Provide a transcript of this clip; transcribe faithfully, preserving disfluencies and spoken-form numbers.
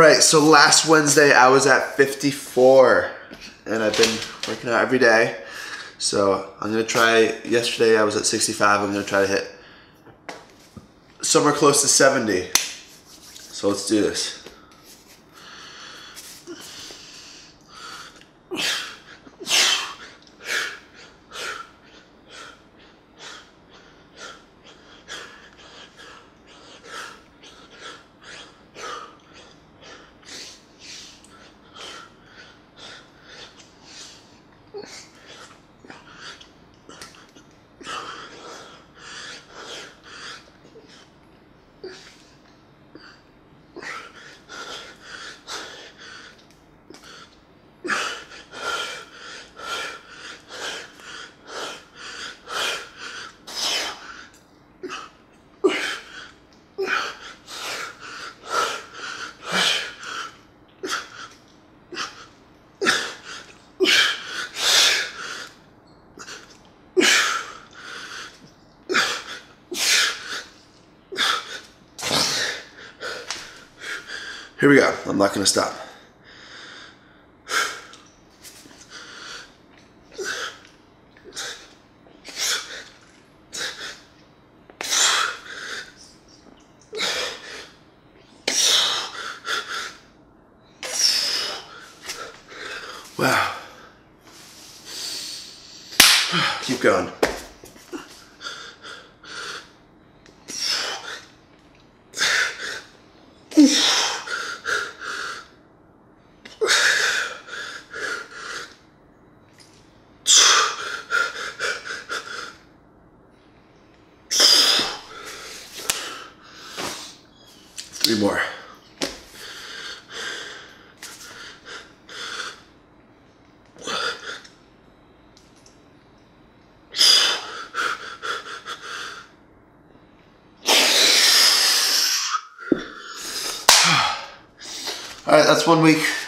right, so last Wednesday I was at fifty-four, and I've been working out every day. So I'm gonna try, yesterday I was at sixty-five, I'm gonna try to hit somewhere close to seventy. So let's do this. Here we go. I'm not going to stop. Wow. Keep going. Three more. All right, that's one week.